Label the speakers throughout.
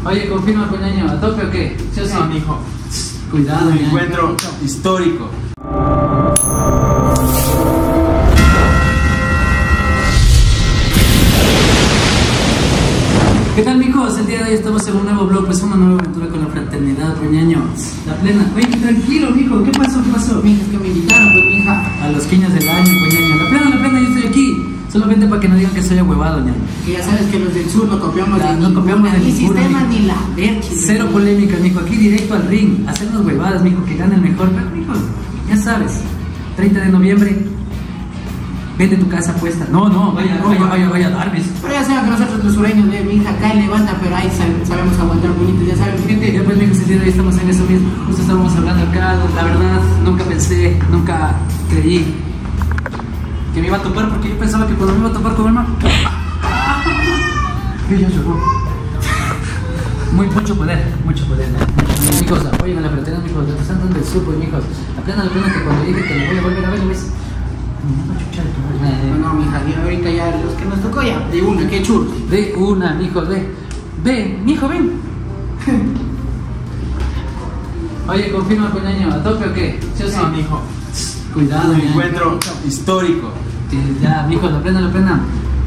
Speaker 1: Oye, confirma, Puñaño, ¿a tope o qué? ¿Sí o sí?
Speaker 2: No, mijo.
Speaker 1: Cuidado,
Speaker 2: Un
Speaker 1: ñaño.
Speaker 2: encuentro histórico.
Speaker 1: ¿Qué tal, mijos? El día de hoy estamos en un nuevo vlog, pues una nueva aventura con la fraternidad, Puñaño. La plena. Oye, tranquilo, mijo, ¿qué pasó? ¿Qué pasó? Mija, es que me invitaron, pues, mija, a los 15 del año, Puñaño. La plena, yo estoy aquí. Solamente para que no digan que soy huevado, ñaño.
Speaker 3: Que ya sabes que los del sur no copiamos de
Speaker 1: No copiamos de
Speaker 3: ni
Speaker 1: ninguno,
Speaker 3: sistema
Speaker 1: mijo.
Speaker 3: ni la verga.
Speaker 1: Cero polémica, mijo. Aquí directo al ring. Hacernos huevadas, mijo, que gane el mejor. Pero, mijo, ya sabes. 30 de noviembre. Vende tu casa puesta. No, vaya a dar, ¿ves?
Speaker 3: Pero ya saben que nosotros los sureños de mi hija cae levanta, pero ahí sabemos aguantar bonitos, ya saben, gente.
Speaker 1: Ya pues, mijo, ese día de hoy estamos en eso mismo. Justo estábamos hablando acá. La verdad, nunca pensé, nunca creí que me iba a topar, porque yo pensaba que cuando me iba a topar con el man. Ella llegó. Mucho poder, mucho poder. Mijos, apoyen a la fraternidad, mijos. Los están dando el super, mijos. La plena que cuando llegue que me voy a volver a ver, ¿ves?
Speaker 3: No, mija, ahorita ya los que nos tocó ya, de una, qué chulo.
Speaker 1: De una, mijo, mijo, ven. Oye, confirma, Puñaño, ¿a tope o qué? ¿Sí o sí?
Speaker 2: No, mijo.
Speaker 1: Cuidado,
Speaker 2: Un
Speaker 1: ñaño.
Speaker 2: encuentro histórico.
Speaker 1: Ya, mijo, la plena.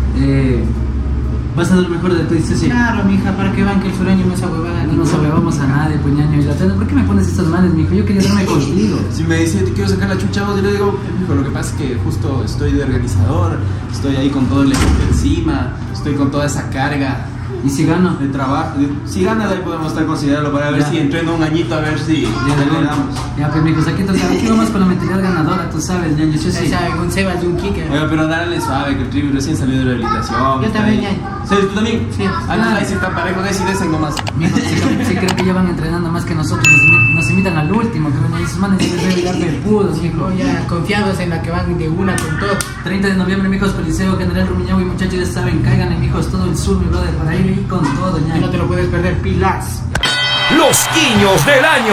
Speaker 1: Vas a dar lo mejor de tu sí.
Speaker 3: Claro, mija, para que vean que el sureño no es huevada.
Speaker 1: No nos huevamos a nadie, Puñaño. Y la plena, ¿por qué me pones estos males, mijo? Yo quería darme contigo.
Speaker 2: Si me dice te quiero sacar la chucha, yo le digo, mijo, lo que pasa es que justo estoy de organizador, estoy ahí con todo el equipo encima, estoy con toda esa carga
Speaker 1: ¿Y si gano?
Speaker 2: de trabajo. Si gana, de ahí podemos estar considerarlo para ver
Speaker 1: Ya.
Speaker 2: si entreno un añito, a ver si le damos.
Speaker 1: Ya, pues, mijos, aquí vamos con la mentalidad ganadora, tú sabes, ñaño. Sí, sí.
Speaker 3: Ya saben, un Sebas y un Kicker.
Speaker 2: Oiga, pero dale suave, que el Trivi recién salió de rehabilitación.
Speaker 3: Yo
Speaker 2: está
Speaker 3: también,
Speaker 2: ahí.
Speaker 3: ñaño.
Speaker 2: ¿Sí, tú también?
Speaker 3: Sí.
Speaker 2: Ahí sí está parejo, deciden nomás.
Speaker 1: Mijos, sí creo que llevan entrenando más que nosotros. Nos imitan al último, que ven esos manes deben revelar pepudos, mijo.
Speaker 3: Ya confiados en la que van de una con todo.
Speaker 1: 30 de noviembre, mijos, Coliseo General Rumiñahui, muchachos, ya saben, caigan, mijos, todo el sur, mi brother, para ir con todo,
Speaker 3: Y no
Speaker 1: ñaño.
Speaker 3: te lo puedes perder, Pilas.
Speaker 4: Los Quiños del Año.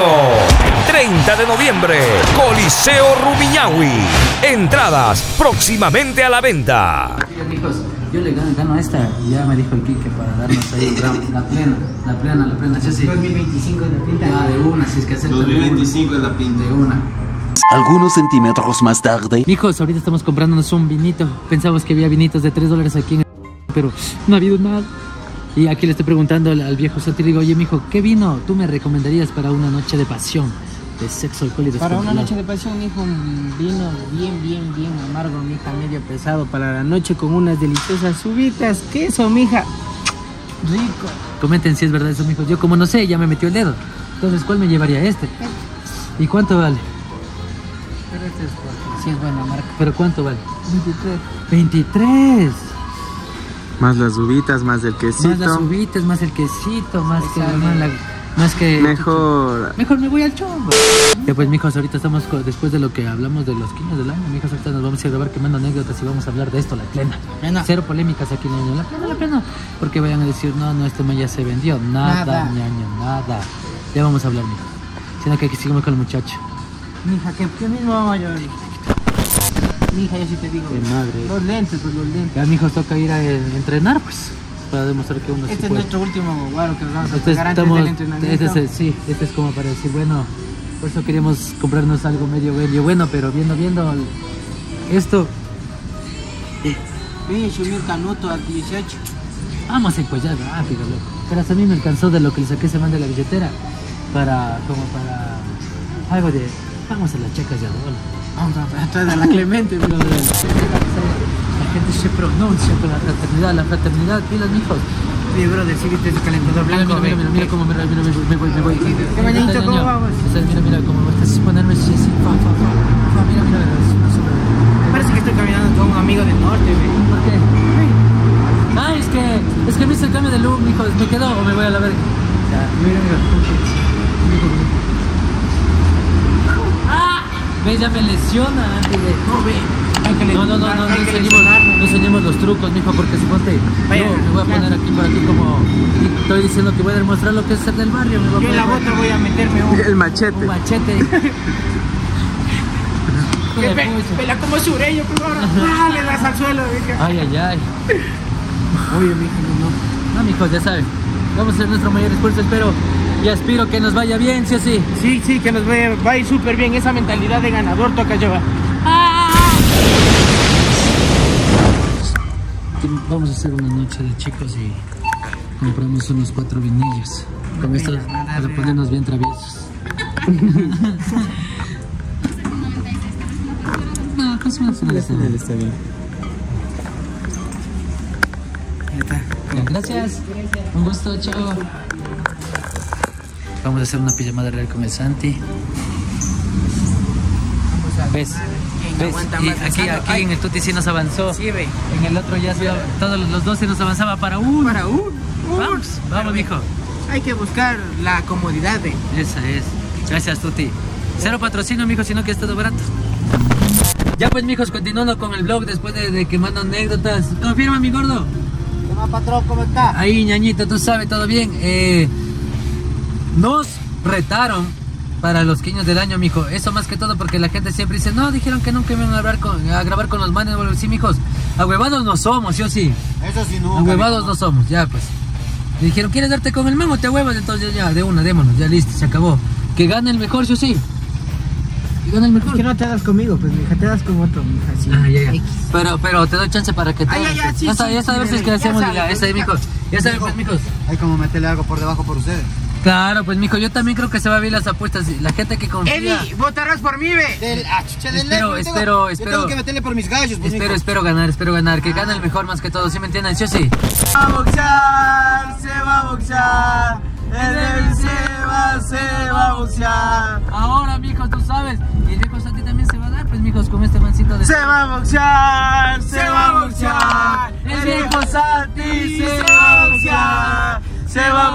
Speaker 4: 30 de noviembre, Coliseo Rumiñahui. Entradas próximamente a la venta.
Speaker 1: Oigan, mijos, yo le gano a esta y ya me dijo el Kike para darnos ahí el round. La plena, sí, sí.
Speaker 3: 2025 en la pinta.
Speaker 1: Ah, de una, si es que acepta.
Speaker 2: 2025 es la pinta.
Speaker 1: De una.
Speaker 5: Algunos centímetros más tarde.
Speaker 1: Mijos, ahorita estamos comprándonos un vinito. Pensamos que había vinitos de $3 aquí en el... pero no ha habido nada. Y aquí le estoy preguntando al viejo Santi, le digo, oye, mijo, ¿qué vino tú me recomendarías para una noche de pasión? De sexo, alcohol y
Speaker 3: Para una
Speaker 1: descontrolado?
Speaker 3: noche de pasión, mijo, un vino bien amargo, mija, medio pesado para la noche con unas deliciosas uvitas, queso, mija, rico.
Speaker 1: Comenten si es verdad eso, mijos. Yo como no sé, ya me metió el dedo. Entonces, ¿cuál me llevaría este? ¿Y cuánto vale?
Speaker 3: Pero este es fuerte, sí es buena marca.
Speaker 1: ¿Pero cuánto vale?
Speaker 3: 23.
Speaker 1: 23.
Speaker 2: Más las uvitas, más el quesito.
Speaker 1: Más las uvitas, más el quesito, más que...
Speaker 3: Examen.
Speaker 1: Más que...
Speaker 2: Mejor.
Speaker 1: Mejor me voy al chombo. Ya pues, mijos, ahorita estamos después de lo que hablamos de los quiños del año, mijos, ahorita nos vamos a ir a grabar quemando anécdotas y vamos a hablar de esto, la plena.
Speaker 3: Plena.
Speaker 1: Cero polémicas aquí, ñaño. La plena. Porque vayan a decir, no, este man ya se vendió. Nada, ñaño, nada. Ya vamos a hablar, mijos. Sino que aquí seguimos con el muchacho.
Speaker 3: Mija, ¿qué mismo vamos a llevar? Mija, yo sí te digo.
Speaker 1: Qué madre.
Speaker 3: Los lentes, pues los lentes.
Speaker 1: Ya, mijos, toca ir a entrenar, pues, para demostrar que uno sí
Speaker 3: Este es
Speaker 1: puede.
Speaker 3: nuestro último guaro que nos vamos a
Speaker 1: Este
Speaker 3: pegar antes del
Speaker 1: estamos,
Speaker 3: entrenamiento.
Speaker 1: sí, este es como para decir, bueno, por eso queríamos comprarnos algo medio bueno, pero viendo esto,
Speaker 3: Oye, subí un canuto al 18.
Speaker 1: vamos a encollar rápido, loco. Pero hasta a mí me alcanzó de lo que le saqué ese man de la billetera para algo de, vamos a las checas de Adol.
Speaker 3: Vamos a traer a la Clemente,
Speaker 1: Pero
Speaker 3: bro.
Speaker 1: la gente se pronuncia con la fraternidad, pilas, mijos.
Speaker 3: Oye, bro, sí viste ese calentador blanco.
Speaker 1: Mira cómo me voy.
Speaker 3: ¿Qué mañanito, cómo vamos?
Speaker 1: Mira cómo me estás ponerme así, mira,
Speaker 3: Me parece que estoy caminando con un amigo del norte, güey.
Speaker 1: ¿por qué? Ah, es que me hice el cambio de look, mijos, ¿me quedo o me voy a la verga? Ya, mira. ¡Ah! ¿Ves? Ya me lesiona antes de... No enseñemos los trucos, mijo, porque suponte,
Speaker 3: Vaya,
Speaker 1: yo me voy a poner aquí por aquí como... y estoy diciendo que voy a demostrar lo que es ser del barrio, me voy a
Speaker 3: Yo en la
Speaker 1: poner
Speaker 3: bota voy a meterme
Speaker 2: El machete.
Speaker 1: un machete.
Speaker 3: Pela como sureño, pues ahora. Le das al suelo, mija.
Speaker 1: Ay.
Speaker 3: Oye, mija, no.
Speaker 1: No, mijo, ya saben. Vamos a hacer nuestro mayor esfuerzo, espero y aspiro que nos vaya bien, ¿sí o sí?
Speaker 3: Sí, que nos va a ir súper bien. Esa mentalidad de ganador toca llevar.
Speaker 1: Vamos a hacer una noche de chicos y compramos unos 4 vinillos. Con esto para ponernos bien traviesos. No, pues una está bien. Ahí está. Gracias. Un gusto, chao. Vamos a hacer una pijamada real con el Santi. ¿Ves? Y aquí en el Tuti sí nos avanzó.
Speaker 3: Sí, ve.
Speaker 1: En el otro ya todos los dos se nos avanzaba para uno. Vamos, mijo.
Speaker 3: Hay que buscar la comodidad, ve.
Speaker 1: Esa es. Gracias, Tuti. Cero patrocinio, mijo, sino que es todo barato. Ya pues, mijos, continuando con el vlog después de que mando anécdotas. Confirma, mi gordo.
Speaker 3: ¿Qué más, patrón? ¿Cómo está?
Speaker 1: Ahí, ñañito, tú sabes, todo bien. Nos retaron para los quiños del año, mijo. Eso más que todo porque la gente siempre dice, no, dijeron que nunca iban a grabar con los manes. Bueno, sí, mijos, ahuevados no somos, yo sí.
Speaker 3: Eso sí, nunca.
Speaker 1: Ahuevados no somos, ya pues. Me dijeron, ¿quieres darte con el mamo? Te huevas, entonces ya, de una, démonos, ya listo, se acabó. Que gane el mejor, yo sí. Que gane el mejor.
Speaker 3: Es que no te das conmigo, pues, mija, te das con otro, mija, sí.
Speaker 1: Ya. Pero te doy chance para que te... Ya sabes si es que hacemos ya, esa ahí, mijos. Ya sabes, pues, mijos.
Speaker 3: Hay como meterle algo por debajo por ustedes.
Speaker 1: Claro, pues, mijo, yo también creo que se va a ver las apuestas. La gente que confía...
Speaker 3: Eddie, votarás por mí, ve.
Speaker 1: Espero.
Speaker 3: Yo tengo que meterle por mis gallos, pues,
Speaker 1: espero ganar. Que gane el mejor más que todo, ¿sí me entienden? ¿Sí o sí?
Speaker 2: Se va a boxear. El se va a boxear.
Speaker 1: Ahora, mijos, tú sabes. Y el viejo Santi también se va a dar, pues, mijos, con este mancito de...
Speaker 2: Se va a boxear. El viejo Santi se va a boxear. Se va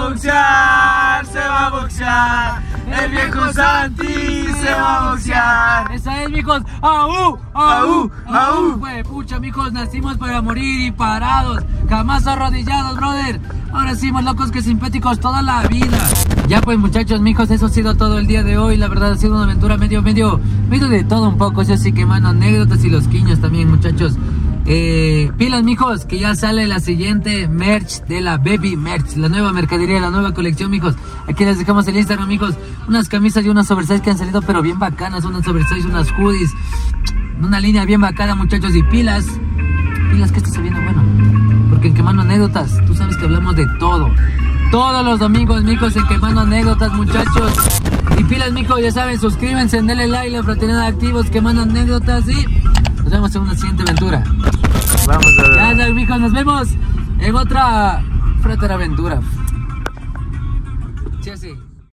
Speaker 2: a boxear. El viejo Santi se va a boxear.
Speaker 1: Esa es, mijos. ¡Aú! Pues, pucha, mijos, nacimos para morir y parados. Jamás arrodillados, brother. Ahora sí, más locos que simpáticos toda la vida. Ya pues, muchachos, mijos, eso ha sido todo el día de hoy. La verdad ha sido una aventura medio de todo un poco. Yo sí que mando anécdotas y los quiños también, muchachos. Pilas, mijos, que ya sale la siguiente merch de la Baby Merch, la nueva mercadería, la nueva colección, mijos. Aquí les dejamos el Instagram, mijos. Unas camisas y unas oversize que han salido pero bien bacanas, unas oversize, unas hoodies, una línea bien bacana, muchachos. Y pilas que esto se viene bueno, porque en Quemando Anécdotas tú sabes que hablamos de todo todos los domingos, mijos, en Quemando Anécdotas, muchachos. Y pilas, mijos, ya saben, suscríbanse, denle like, la fraternidad activos, Quemando Anécdotas, y nos vemos en una siguiente aventura.
Speaker 2: Vamos a ver.
Speaker 1: Ya sabes, mijos, nos vemos en otra frateraventura. Sí, sí.